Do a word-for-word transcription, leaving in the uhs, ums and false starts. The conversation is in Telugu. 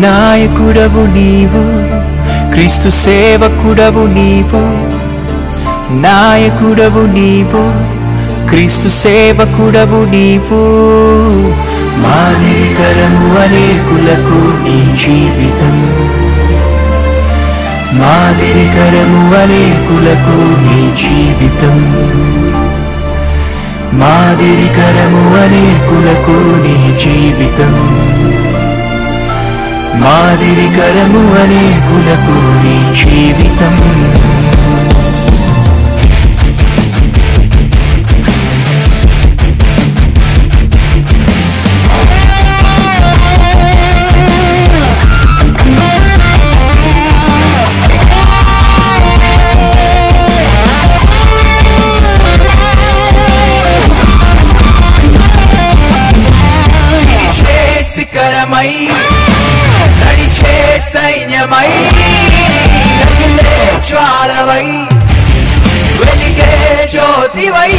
నాయకుడవు నీవు, క్రీస్తు సేవకుడవు నీవు. నాయకుడవు నీవు, క్రీస్తు సేవకుడవు నీవు. మాదిరికరము అనేకులకు నీ జీవితం, మాదిరికరము అనేకులకు నీ జీవితం. మాదిరికరము అనేకులకు నీ జీవితం. మాదిరికరము అనేకులకు నీ జీవితం. శిఖరమై నడిచే సైన్యమై రగిలే జ్వాలవై వెలిగే జ్యోతివై